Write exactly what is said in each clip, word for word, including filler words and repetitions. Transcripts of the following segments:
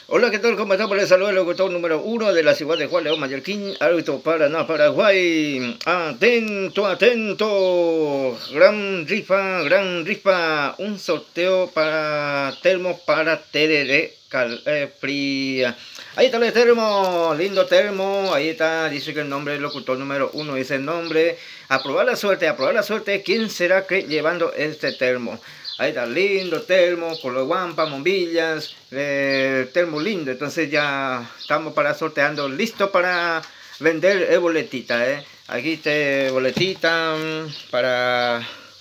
Hola, ¿qué tal? ¿Cómo están? Por el saludo del locutor número uno de la ciudad de Juan León, Mallorquín, Alto Paraná, Paraguay. Atento, atento. Gran rifa, gran rifa. Un sorteo para termo para tereré cal, eh, fría. Ahí está el termo, lindo termo. Ahí está, dice que el nombre del locutor número uno dice el nombre. A probar la suerte, a probar la suerte. ¿Quién será que llevando este termo? Ahí está, lindo termo, color guampa, bombillas, eh, termo lindo. Entonces ya estamos para sorteando, listo para vender el boletita, eh. Aquí está boletita para...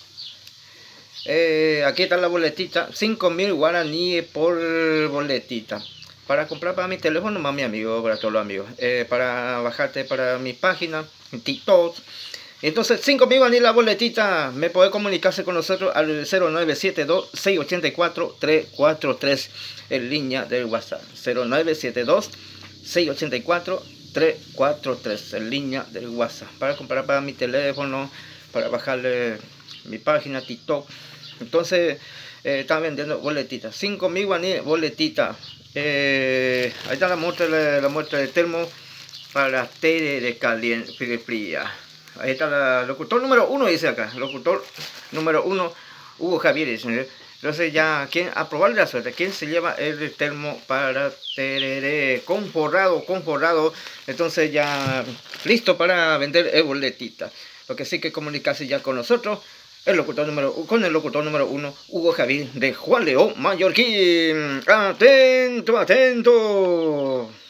Eh, aquí está la boletita, cinco mil guaraníes por boletita. Para comprar para mi teléfono, más mi amigo, para todos los amigos. Eh, para bajarte para mi página, en TikTok. Entonces, cinco mil guaraníes la boletita. Me puede comunicarse con nosotros al cero nueve siete dos, seis ocho cuatro, tres cuatro tres en línea del WhatsApp. cero nueve siete dos, seis ocho cuatro, tres cuatro tres en línea del WhatsApp. Para comprar para mi teléfono, para bajarle mi página TikTok. Entonces, eh, están vendiendo boletitas. cinco mil guaraníes boletita. Eh, ahí está la muestra, la, la muestra de termo para té de caliente fría. Ahí está la locutor número uno, dice acá. Locutor número uno, Hugo Javier. Dice. Entonces ya, ¿quién? A probarle la suerte. ¿Quién se lleva el termo para tereré? Con forrado, con forrado. Entonces ya, listo para vender el boletita. Lo que sí que comunicarse ya con nosotros. El locutor número, con el locutor número uno, Hugo Javier de Juan León, Mallorquín. Atento, atento.